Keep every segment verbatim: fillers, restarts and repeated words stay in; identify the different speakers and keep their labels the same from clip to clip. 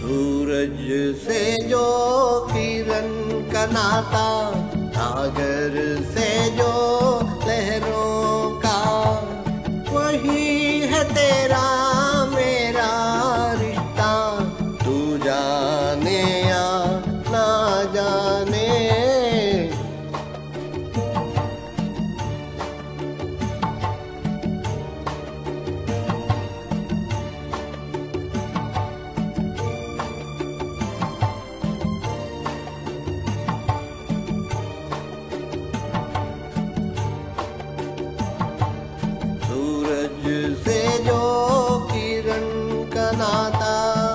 Speaker 1: सूरज से जो किरण का नाता, सागर से जो लहरों का, वही है तेरा मेरा रिश्ता। तू जाने या ना जाने, से जो किरण का नाता,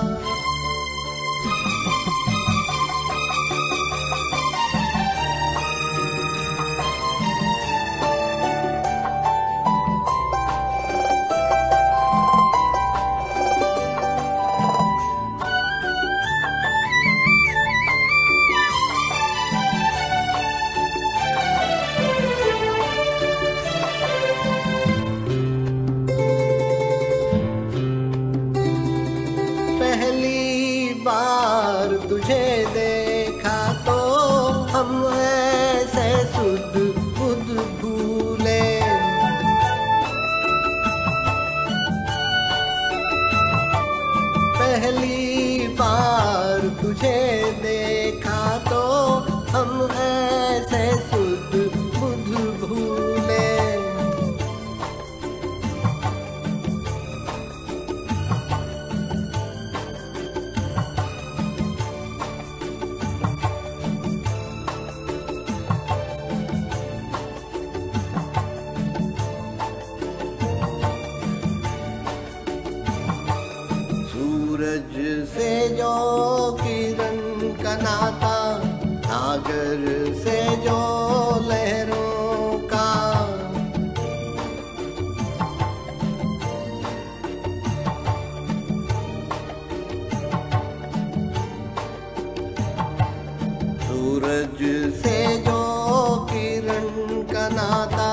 Speaker 1: बार तुझे देखा तो हम ऐसे सुध बुध भूले। पहली बार तुझे देखा तो हम ऐसे सुध बुध भूले। सूरज से जो किरण का नाता, सागर से जो लहरों का, सूरज से जो किरण का नाता।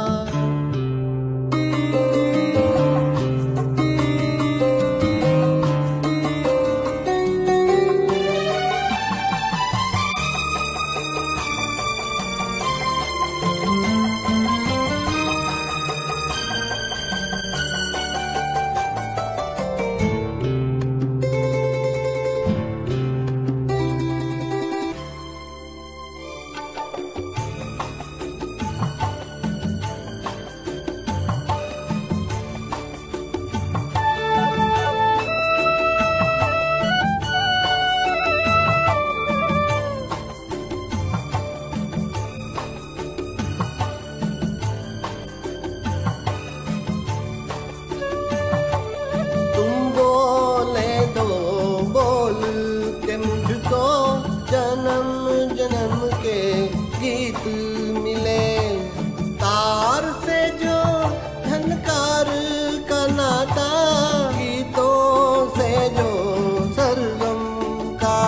Speaker 1: जन्म जन्म के गीत मिले, तार से जो झनकार का नाता, गीतों से जो सरगम का।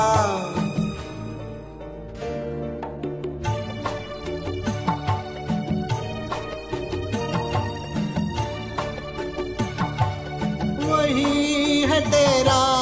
Speaker 1: वही है तेरा